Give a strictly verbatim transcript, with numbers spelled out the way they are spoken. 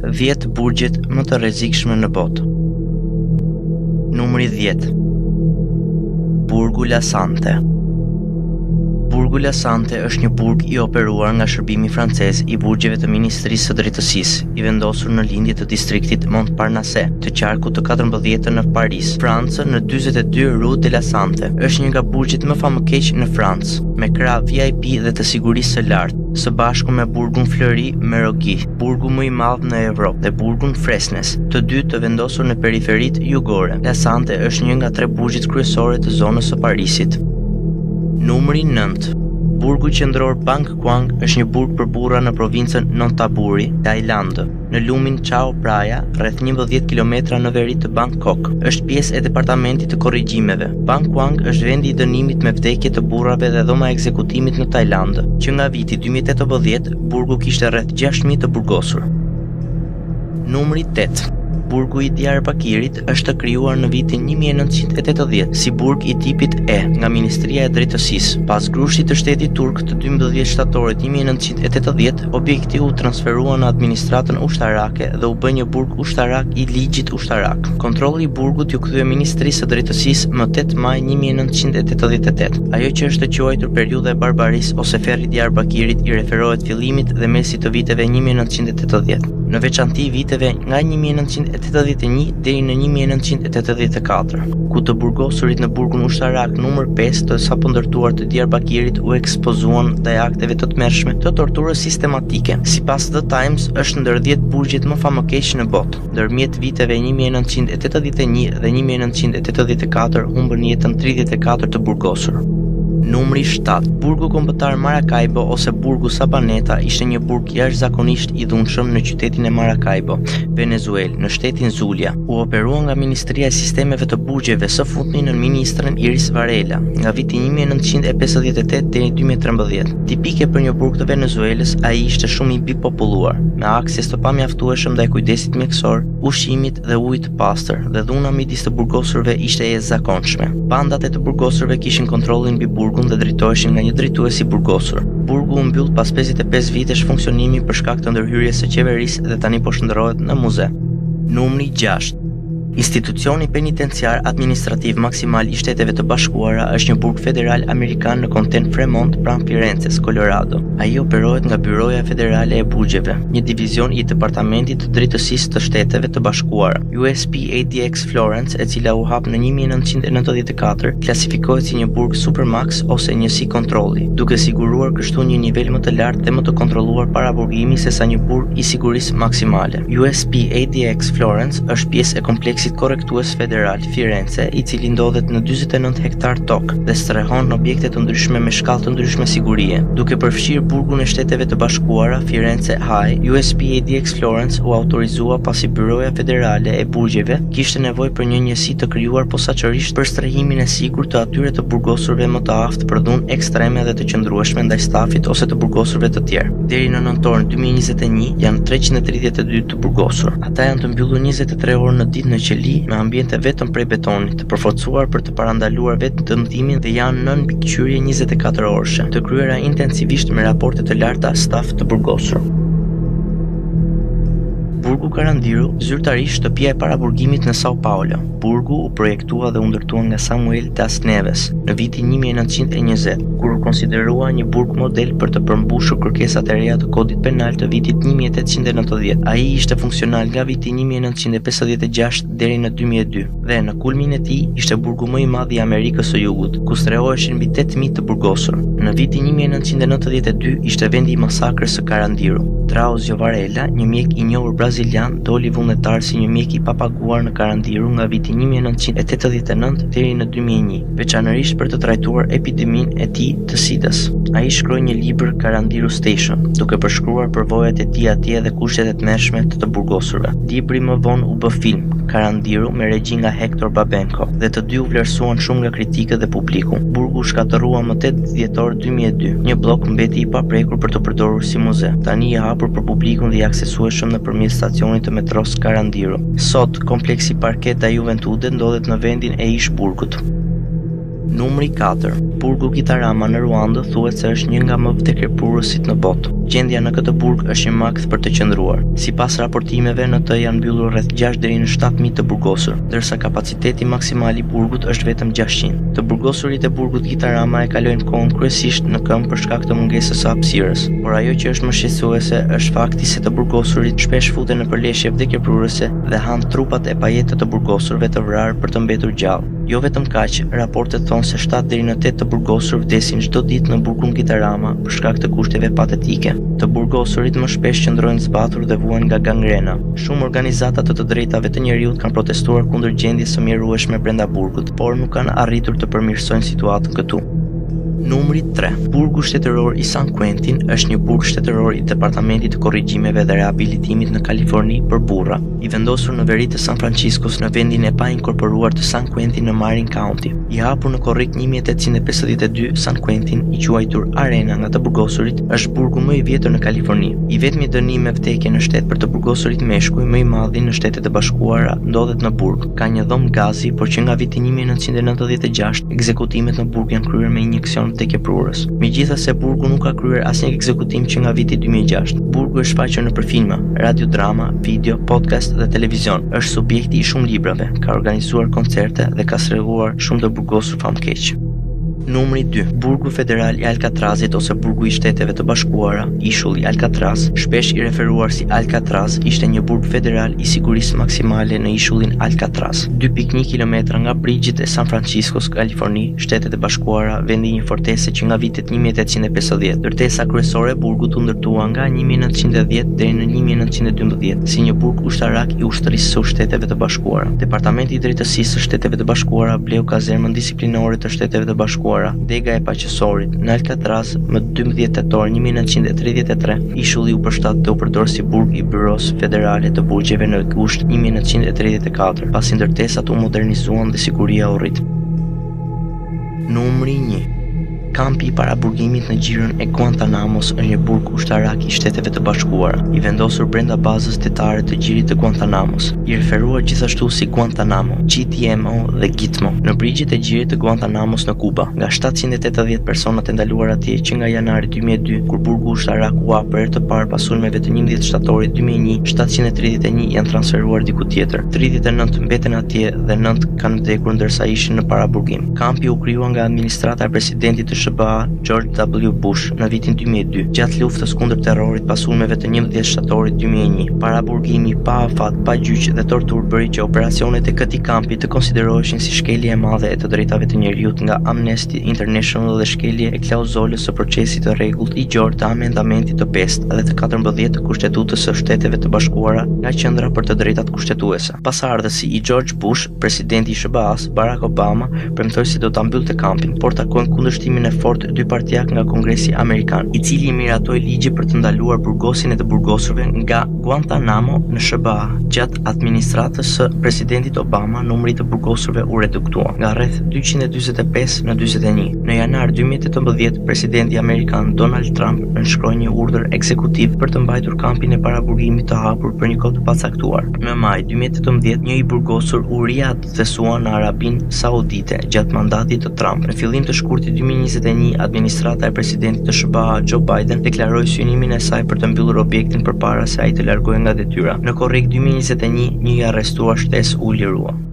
dhjetë burgjet më të rrezikshme në botë. Numri dhjetë. Burgu Lasante. Burgu Lasante është një burg i operuar nga shërbimi francez i burgjeve të Ministrisë së Drejtësisë, i vendosur në lindje të distriktit Montparnasse, të qarkut të katërmbëdhjetën në Paris, Francë, në dyzet e dy Rue de Lasante. Është një nga burgjet më famëkeq në Francë, me krah V I P dhe të sigurisë së lartë, së bashku me burgun Fleury Mérogis, burgu më i madh në Evropë, dhe burgun Fresnes, të dy të vendosur në periferitë jugore. Lasante është një nga tre burgjet kryesore të zonës së Parisit. Numri nëntë. Burgu qendror Bang Kwang është një burg për burra në provincën Nonthaburi, Tajlandë, në lumin Chao Phraya, rreth njëmbëdhjetë kilometra në veri të Bangkok. Është pjesë e departamentit të korrigjimeve. Bang Kwang është vendi i dënimit me vdekje të burrave dhe dhoma e ekzekutimit në Tajlandë. Që nga viti dy mijë e tetëmbëdhjetë, burgu kishte rreth gjashtë mijë të burgosur. Numri tetë. Burgu i Diyarbakirit është krijuar në vitin një mijë e nëntëqind e tetëdhjetë si burg i tipit E nga Ministria e Drejtësisë. Pas grushtit të shtetit turk të dymbëdhjetë shtatorit një mijë e nëntëqind e tetëdhjetë, objekti u transferua në administratën ushtarake dhe u bë një burg ushtarak i ligjit ushtarak. Kontrolli i burgut ju kthye Ministrisë së Drejtësisë më tetë maj një mijë e nëntëqind e tetëdhjetë e tetë. Ajo që është e quajtur periudha e barbarisë ose ferri i Diyarbakirit i referohet fillimit dhe mesit të viteve një mijë e nëntëqind e tetëdhjetë. Në veçanti viteve nga një mijë e nëntëqind e tetëdhjetë e një deri në një mijë e nëntëqind e tetëdhjetë e katër, ku të burgosurit në burgun ushtarak numër pesë të sapo ndërtuar të Diyarbakirit u ekspozuan ndaj akteve të tmerrshme të torturës sistematike. Sipas The Times, është ndër dhjetë burgjet më famëkeq në botë. Ndërmjet viteve një mijë e nëntëqind e tetëdhjetë e një dhe një mijë e nëntëqind e tetëdhjetë e katër humbën jetën tridhjetë e katër të burgosur. Numri shtatë. Burgu kombëtar Maracaibo ose burgu Sabaneta ishte një burg jashtëzakonisht i dhunshëm në qytetin e Maracaibo, Venezuelë, në shtetin Zulia. U operua nga Ministria e Sistemeve të Burgjeve së fundmi në ministrën Iris Varela, nga viti një mijë e nëntëqind e pesëdhjetë e tetë deri në dy mijë e trembëdhjetë. Tipike për një burg të Venezuelës, ai ishte shumë i bipopulluar, me akses të pamjaftueshëm ndaj kujdesit mjekësor, ushqimit dhe ujit të pastër, dhe dhuna midis të burgosurve ishte e jashtëzakonshme. Bandat e të burgosurve kishin kontrollin mbi burgun dhe drejtoheshin nga një drejtues i burgosur. Burgu u mbyll pas pesëdhjetë e pesë vitesh funksionimi për shkak të ndërhyrjes së qeverisë dhe tani po shndërrohet në muze. Numri gjashtë. Institucioni penitenciar administrativ maksimal i Shteteve të Bashkuara është një burg federal amerikan në kontin Fremont pranë Firences, Colorado. Ai operohet nga Byroja Federale e Burgjeve, një divizion i Departamentit të Drejtësisë të Shteteve të Bashkuara. U S P A D X Florence, e cila u hap në një mijë e nëntëqind e nëntëdhjetë e katër, klasifikohet si një burg supermax ose njësi kontrolli, duke siguruar kështu një nivel më të lartë dhe më të kontrolluar paraburgimi sesa një burg i sigurisë maksimale. U S P A D X Florence është pjesë e kompleksit korrektues federal Firenze, i cili ndodhet në dyzet e nëntë hektar tokë dhe strehon në objekte të ndryshme me shkallë të ndryshme sigurie. Duke përfshirë burgun e Shteteve të Bashkuara Firenze High, U S P A D X Florence u autorizua pasi Byroja Federale e Burgjeve kishte nevojë për një njësi të krijuar posaçërisht për strehimin e sigurt të atyre të burgosurve më të aftë për dhunë ekstreme dhe të qëndrueshme ndaj stafit ose të burgosurve të tjerë. Deri në nëntor dy mijë e njëzet e një janë treqind e tridhjetë e dy të burgosur. Ata janë të mbyllur njëzet e tre orë në ditë në qeli me ambiente vetëm prej betonit, të përforcuar për të parandaluar vetëm dëmtimin dhe janë nën mbikëqyrje njëzet e katër orëshe, të kryera intensivisht me raporte të larta staf të burgosur. Burgu Carandiru, zyrtarisht shtëpia e paraburgimit në Sao Paulo. Burgu u projektua dhe u ndërtua nga Samuel Das Neves në vitin një mijë e nëntëqind e njëzet, kur u konsiderua një burg model për të përmbushur kërkesat e reja të kodit penal të vitit një mijë e tetëqind e nëntëdhjetë. Ai ishte funksional nga viti një mijë e nëntëqind e pesëdhjetë e gjashtë deri në dy mijë e dy dhe në kulmin e tij ishte burgu më i madh i Amerikës së Jugut, ku strehoheshin mbi tetë mijë të burgosur. Në vitin një mijë e nëntëqind e nëntëdhjetë e dy ishte vendi i masakrës së Carandiru. Drauzio Varela, një mjek i njohur brazilian, doli vullnetar si një mjek i papaguar në Carandiru nga viti një mijë e nëntëqind e tetëdhjetë e nëntë deri në dy mijë e një, veçanërisht për të trajtuar epideminë e tij të sidës. Ai shkroi një libër Carandiru Station, duke përshkruar përvojat e tij atje dhe kushtet e tmerrshme të të burgosurve. Libri më vonë u bë film, Carandiru, me regji nga Hector Babenco, dhe të dy u vlerësuan shumë nga kritikët dhe publiku. Burgu u shkatërrua më tetë dhjetor dy mijë e dy. Një blok mbeti i paprekur për të përdorur si muze. Tani i hapur për publikun dhe i aksesueshëm nëpërmjet stacionit të metros Carandiru. Sot, kompleksi Parquet da Juventude ndodhet në vendin e ish burgut. Numri katër. Burgu Gitarama në Ruandë thuhet se është një nga më vdekërpurësit në botë. Gjendja në këtë burg është një makt për të qëndruar. Sipas raportimeve, në të janë mbyllur rreth gjashtë deri në shtatë mijë të burgosur, ndërsa kapaciteti maksimal i burgut është vetëm gjashtëqind. Të burgosurit e burgut Gitarama e kalojnë kohën kryesisht në këmbë për shkak të mungesës së hapësirës, por ajo që është më shqetësuese është fakti se të burgosurit shpesh futen në përleshje vdekërpurëse dhe hanë trupat e pajetët të burgosurve të vrarë për të mbetur gjallë. Jo vetëm kaq, raportet thonë se shtatë deri në tetë të burgosur vdesin çdo ditë në burgun Gitarama për shkak të kushteve patetike. Të burgosurit më shpesh qëndrojnë zbatur dhe vuajnë nga gangrena. Shumë organizata të të drejtave të njerëzit kanë protestuar kundër gjendjes së mjerueshme brenda burgut, por nuk kanë arritur të përmirësojnë situatën këtu. Numri tre. Burgu shtetëror i San Quentin është një burg shtetëror i Departamentit të Korrigjimeve dhe Reabilitimit në Kaliforni për burra, i vendosur në veri të San Franciscos në vendin e painkorporuar të San Quentin në Marin County. I hapur në korrik një mijë e tetëqind e pesëdhjetë e dy, San Quentin, i quajtur Arena nga të burgosurit, është burgu më i vjetër në Kaliforni. I vetmi dënim me vdekje në shtet për të burgosurit meshkuj më i madhi në Shtetet e Bashkuara ndodhet në burg. Ka një dhomë gazi, por që nga viti një mijë e nëntëqind e nëntëdhjetë e gjashtë, ekzekutimet në burg janë kryer me injeksion vdekjeprurës. Megjithase burgu nuk ka kryer asnjë ekzekutim që nga viti dy mijë e gjashtë. Burgu është shfaqur nëpër filma, radiodrama, video, podcast dhe televizion. Është subjekti i shumë librave, ka organizuar koncerte dhe ka strehuar shumë të burgosur famkeq. Numri dy. Burgu Federal i Alcatrazit ose Burgu i Shteteve të Bashkuara, ishulli Alcatraz, shpesh i referuar si Alcatraz, ishte një burg federal i sigurisë maksimale në ishullin Alcatraz. dy pikë një kilometra nga brigjet e San Franciscos, Kaliforni, Shtetet e Bashkuara, vendi një fortese që nga vitet një mijë e tetëqind e pesëdhjetë. Ndërtesa kryesore e burgut u ndërtua nga një mijë e nëntëqind e dhjetë deri në një mijë e nëntëqind e dymbëdhjetë, si një burg ushtarak i ushtrisë së Shteteve të Bashkuara. Departamenti i Drejtësisë së Shteteve të Bashkuara bleu kazermën disiplinore të Shteteve të Bashkuara, dega e paqësorit në Alcatraz më dymbëdhjetë tetor një mijë e nëntëqind e tridhjetë e tre. Ishulli u përshtat dhe u përdor si burg i byros federale të burgjeve në gusht një mijë e nëntëqind e tridhjetë e katër, pasi ndërtesat u modernizuan dhe siguria u rrit. Numri një. Kampi i paraburgimit në gjirën e Guantanamos është një burg ushtarak i Shteteve të Bashkuara, i vendosur brenda bazës detare të gjirit të Guantanamos, i referuar gjithashtu si Guantanamo, G T M O dhe Gitmo, në brigjet e gjirit të Guantanamos në Kuba. Nga shtatëqind e tetëdhjetë personat e ndaluar atje që nga janari dy mijë e dy, kur burgu ushtarak u hap për herë të parë pas sulmeve të njëmbëdhjetë shtatorit dy mijë e një, shtatëqind e tridhjetë e një janë transferuar diku tjetër. tridhjetë e nëntë mbeten atje dhe nëntë kanë vdekur ndërsa ishin në paraburgim. Kampi u krijua nga administrata e presidentit të S B A George W. Bush në vitin dy mijë e dy, gjatë luftës kundër terrorit pas sulmeve të njëmbëdhjetë shtatorit dy mijë e një. Paraburgimi pa afat, pa gjyq dhe torturë bëri që operacionet e këtij kampi të konsideroheshin si shkelje e madhe e të drejtave të njerëzit nga Amnesty International dhe shkelje e klauzolës së procesit të rregullt ligjor të amendamentit të pestë dhe të katërmbëdhjetë të Kushtetutës së Shteteve të Bashkuara nga Qendra për të Drejtat Kushtetuese. Pasardhësi i George Bush, presidenti i S B A-s, Barack Obama, premtoi se do ta mbyllte kampin, por takoi kundërshtimin e fort dy partijak nga Kongresi Amerikan, i cili i miratoi ligje për të ndaluar burgosin e të burgosurve nga Guantanamo në S B A. Gjatë administratës së presidentit Obama, numri i të burgosurve u reduktua nga rreth dyqind e dyzet e pesë në dyzet e një. Në janar dy mijë e tetëmbëdhjetë, presidenti amerikan Donald Trump nënshkroi një urdhër ekzekutiv për të mbajtur kampin e paraburgimit të hapur për një kohë të pacaktuar. Në maj dy mijë e tetëmbëdhjetë, një i burgosur u riadhthesua në Arabinë Saudite gjatë mandatit të Trump. Në fillim të shkurtit dy mijë e njëzet e një, administrata e presidentit të S B A Joe Biden deklaroi synimin e saj për të mbyllur objektin përpara se ai të largohej nga detyra. Në korrik dy mijë e njëzet e një, një i arrestuar shtesë u lirua.